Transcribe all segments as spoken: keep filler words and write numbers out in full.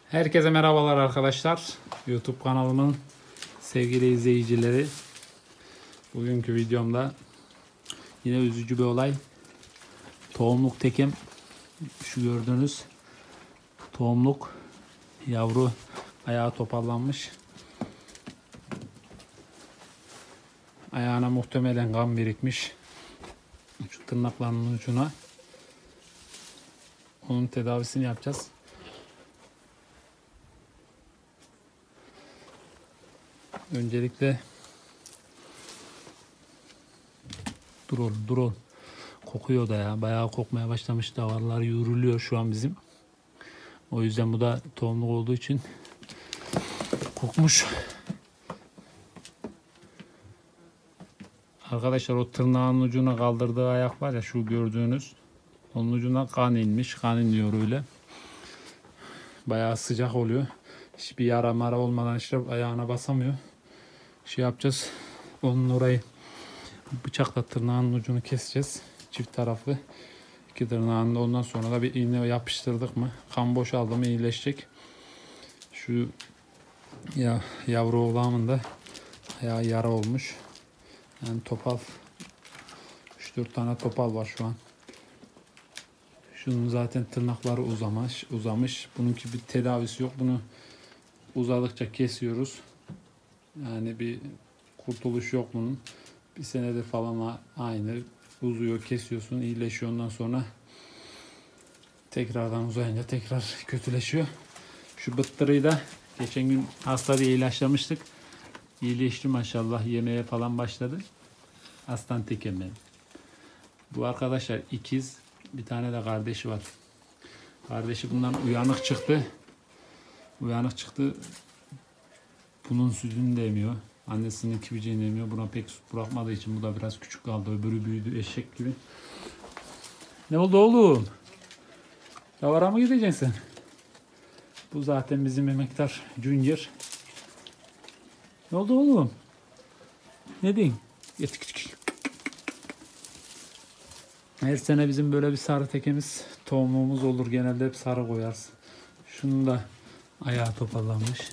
Herkese merhabalar arkadaşlar. YouTube kanalımın sevgili izleyicileri. Bugünkü videomda yine üzücü bir olay. Tohumluk tekim, şu gördüğünüz tohumluk yavru ayağı toparlanmış. Ayağına muhtemelen kan birikmiş. Şu tırnaklarının ucuna. Onun tedavisini yapacağız. Öncelikle dur oğlum dur oğlum. Kokuyor da ya. Bayağı kokmaya başlamış. Davarlar yürülüyor şu an bizim. O yüzden bu da tohumluk olduğu için kokmuş. Arkadaşlar o tırnağın ucuna kaldırdığı ayak var ya, şu gördüğünüz. Onun ucuna kan inmiş. Kan iniyor öyle. Bayağı sıcak oluyor. Hiçbir yara mara olmadan işte ayağına basamıyor. Şey yapacağız. Onun orayı bıçakla tırnağın ucunu keseceğiz. Çift taraflı. İki tırnağında, ondan sonra da bir iğne yapıştırdık mı kan boşaldı mı iyileşecek. Şu ya yavru oğlanın da ayağı yara olmuş. Yani topal üç dört tane topal var şu an. Şunun zaten tırnakları uzamış, uzamış. Bununki bir tedavisi yok. Bunu uzadıkça kesiyoruz. Yani bir kurtuluş yok bunun. Bir senedir falan aynı. Uzuyor, kesiyorsun, iyileşiyor. Ondan sonra tekrardan uzayınca tekrar kötüleşiyor. Şu bıttırıyı da geçen gün hasta diye ilaçlamıştık. İyileşti maşallah. Yemeye falan başladı. Aslan tekem benim. Bu arkadaşlar ikiz. Bir tane de kardeşi var. Kardeşi bundan uyanık çıktı. Uyanık çıktı. Bunun sütünü de emiyor. Annesinin kibiciğini emiyor. Buna pek süt bırakmadığı için bu da biraz küçük kaldı. Öbürü büyüdü eşek gibi. Ne oldu oğlum? Davara mı gideceksin sen? Bu zaten bizim emektar Junior. Ne oldu oğlum? Ne diyeyim? Her sene bizim böyle bir sarı tekemiz, tohumumuz olur. Genelde hep sarı koyarız. Şunun da ayağı toparlanmış.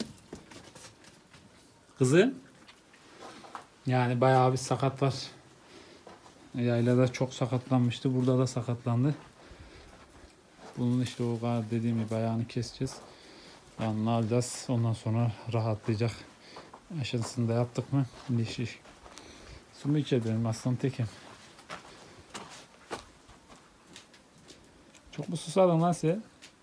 Kızı? Yani bayağı bir sakat var. Yaylada çok sakatlanmıştı. Burada da sakatlandı. Bunun işte o kadar dediğim gibi ayağını keseceğiz. Yanına alacağız. Ondan sonra rahatlayacak. Aşısını da yaptık mı? Dişi. Su mu içer benim aslan tekim? Çok mu susadın lan sen?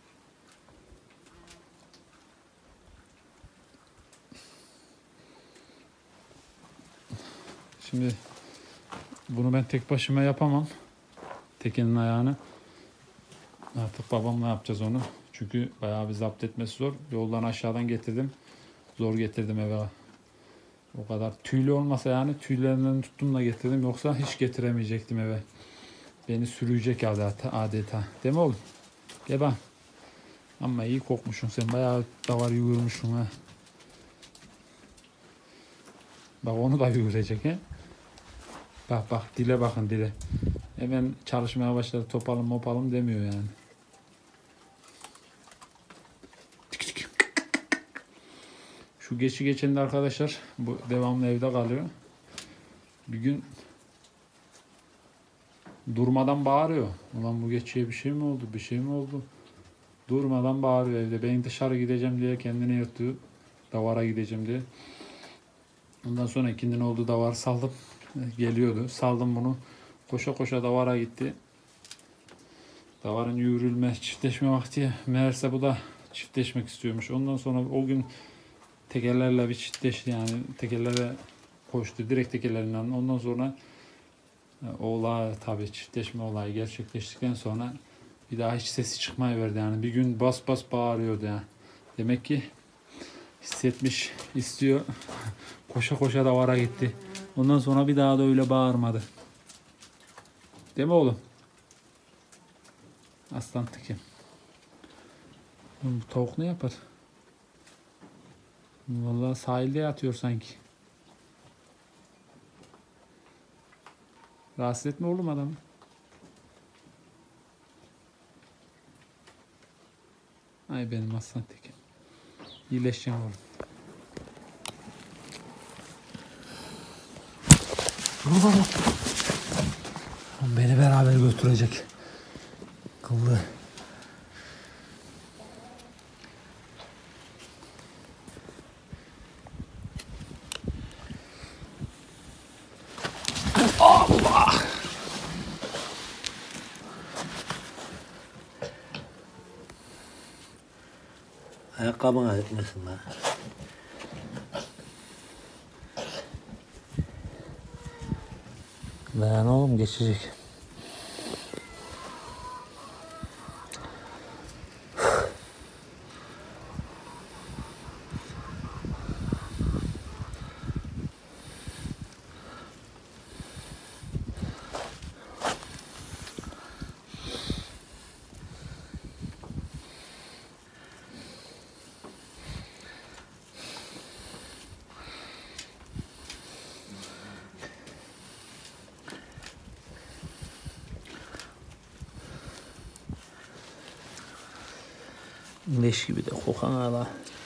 Şimdi bunu ben tek başıma yapamam. Tekenin ayağını. Artık babamla yapacağız onu. Çünkü bayağı bir zapt etmesi zor. Yoldan aşağıdan getirdim. Zor getirdim eve. O kadar tüylü olmasa, yani tüylerinden tuttum da getirdim. Yoksa hiç getiremeyecektim eve. Beni sürüyecek adeta. adeta. Değil mi oğlum? Gel bak. Ama iyi kokmuşsun sen. Bayağı davar yürümüşsün ha. Bak onu da yürüyecek he. Bak bak dile bakın dile. Hemen çalışmaya başladı. Topalım mopalım demiyor yani. Şu geçi geçen de arkadaşlar bu devamlı evde kalıyor. Bir gün durmadan bağırıyor. Ulan bu geçiye bir şey mi oldu? Bir şey mi oldu? Durmadan bağırıyor evde. Ben dışarı gideceğim diye kendini yırtıyor. Davara gideceğim diye. Ondan sonra ikindin oldu, davar saldım. Geliyordu. Saldım bunu. Koşa koşa davara gitti. Davarın yürülme, çiftleşme vakti. Meğerse bu da çiftleşmek istiyormuş. Ondan sonra o gün tekerlerle bir çiftleşti, yani tekerlere koştu. Direkt tekerlerinden. Ondan sonra olay, tabii çiftleşme olayı gerçekleştikten sonra bir daha hiç sesi çıkmayıverdi. Yani bir gün bas bas bağırıyordu yani. Demek ki hissetmiş, istiyor. Koşa koşa davara gitti. Ondan sonra bir daha da öyle bağırmadı. Değil mi oğlum? Aslan tekim. Bu tavuk ne yapar? Vallahi sahilde yatıyor sanki. Rahatsız etme oğlum adamı. Ay benim aslan tekim. İyileşeceksin oğlum. Beni beraber götürecek. Kıllı. Allah! Ayakkabına etmesin lan. Ben oğlum geçecek. Leş gibi de kokan hala.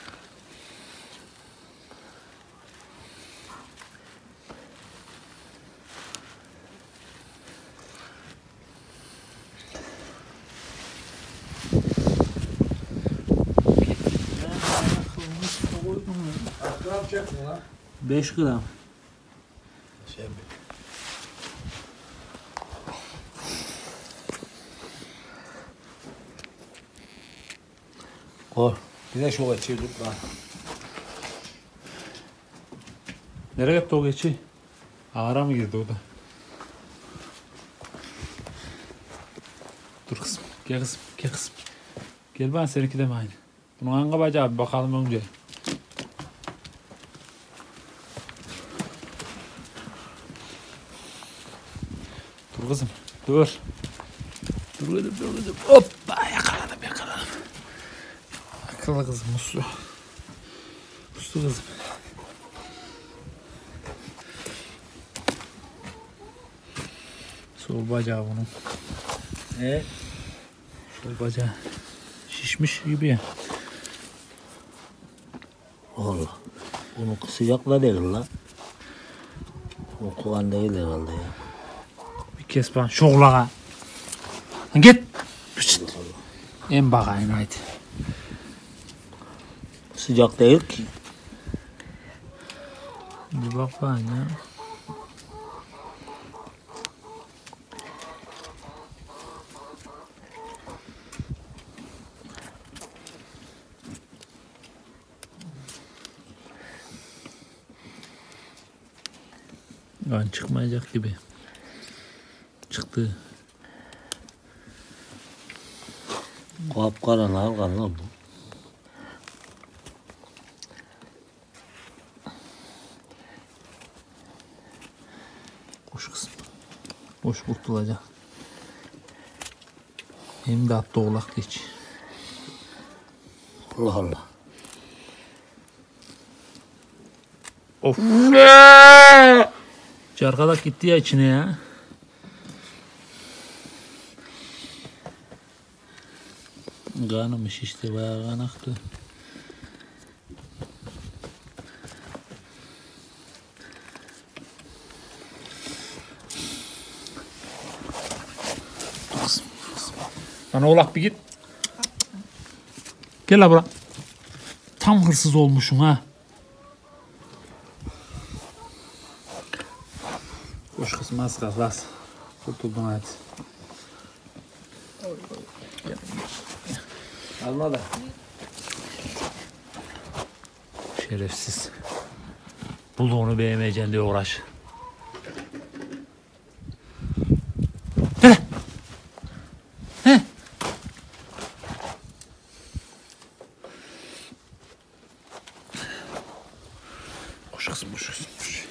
Gram çektin lan. beş gram. Şey mi? Koy. Bir de şu geçirdik lan. Nereye gitti o geçi? Ağra mı girdi o da? Dur kızım. Gel kızım. Gel kızım. Gel ben seninki de mi aynı? Bunun hangi bacağı bir bakalım önce. Dur kızım. Dur. Dur kızım. Dur kızım. Hoppa yakaladım yakaladım. Akıllı kızım muslu. Muslu kızım. Sol bacağı bunun. E? Sol bacağı. Şişmiş gibi ya. Allah. Bunun sıcakla değil lan. O kovan değil herhalde ya. Bir kes bana şoğlağa. Git. Pişt. En bakayım haydi. Sıcak değil ki. Bir bak bana ya. Yani çıkmayacak gibi. Çıktı. Kapkara nargan lan bu. Boş kızım. Boş kurtulacak. Hem de at doğulak geç. Allah Allah. Of. Çarkadak gitti ya içine ya. Kanımış işte bayağı kan aktı. Lan oğlak bir git. Gel la bura. Tam hırsız olmuşsun ha. Koş kızım az kal las. Kurtuldun hadi. Alma da. Şerefsiz. Bulduğunu beğenmeyeceksin diye uğraş. Hele. He. Koş kızım koş kızım koş.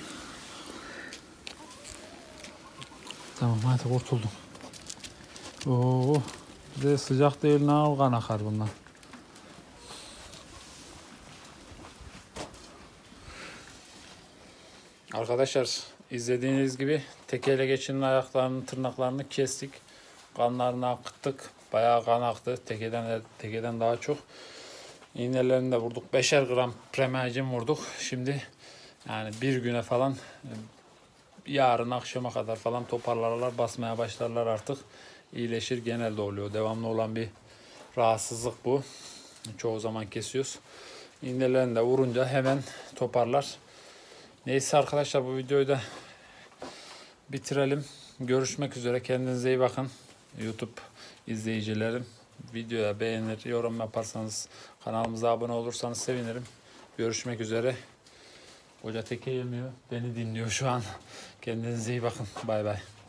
Tamam hadi kurtuldum. Oo, bir de sıcak değil ne al kan akar bundan. Arkadaşlar izlediğiniz gibi tekeyle geçinin ayaklarını tırnaklarını kestik. Kanlarını akıttık. Bayağı kan aktı. Tekeden, tekeden daha çok. İğnelerini de vurduk. beşer gram premercin vurduk. Şimdi yani bir güne falan, yarın akşama kadar falan toparlarlar, basmaya başlarlar artık. İyileşir, genelde oluyor. Devamlı olan bir rahatsızlık bu. Çoğu zaman kesiyoruz. İğnelerini de vurunca hemen toparlar. Neyse arkadaşlar, bu videoyu da bitirelim. Görüşmek üzere. Kendinize iyi bakın. YouTube izleyicilerim. Videoya beğenir, yorum yaparsanız, kanalımıza abone olursanız sevinirim. Görüşmek üzere. Hoca teke yemiyor. Beni dinliyor şu an. Kendinize iyi bakın. Bay bay.